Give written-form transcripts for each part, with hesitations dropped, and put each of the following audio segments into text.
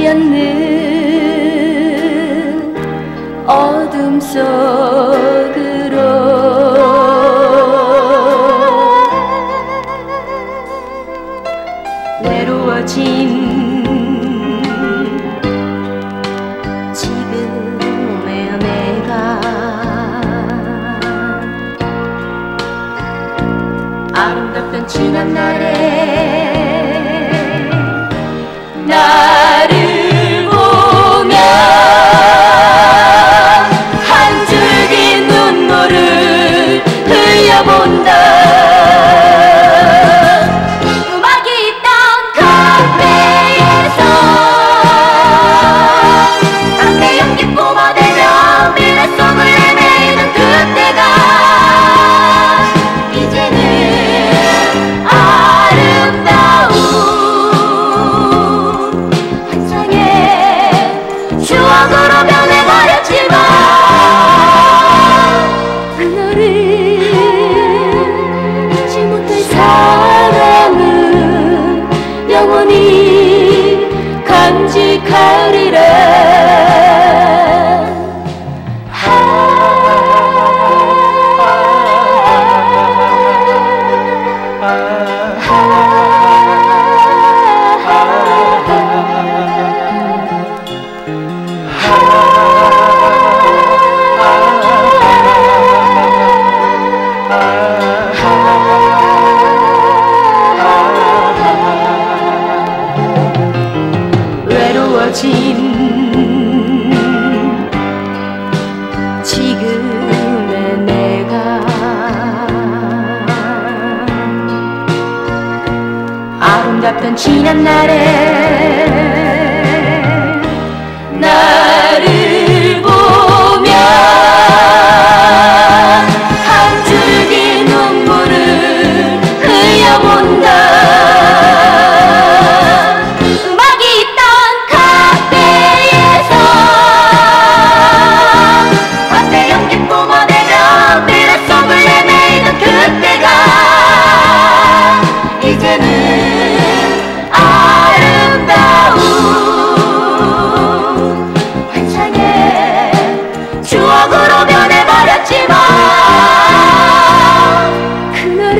보이지 않는 어둠 속으로 외로워진 지금의 내가 아름답던 지난 날에 나를 보며 한 줄기 눈물을 흘려본다. 음악이 있던 카페에서 담배 연기 뿜어대며 미래속을 헤매는 그때가 이제는 아름다운 환상의 추억으로 변해버렸지만 그날을 잊지 못할 사랑은 영원히 간직하리라. 외로워진 지금의 내가 아름답던 지난 날에 나를 보며 한 줄기 눈물을 흘려본다. 이제는 아름다운 환상의 추억으로 변해버렸지만 그날을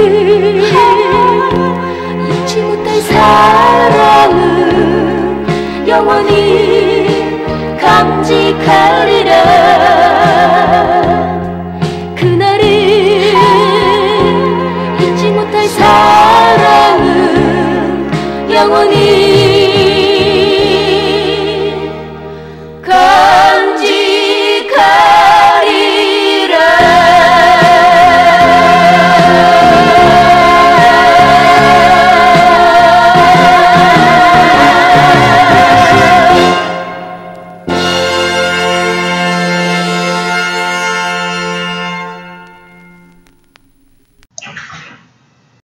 잊지 못할 사랑은 영원히 감직하리라. 그날을 잊지 못할 사랑은 영원히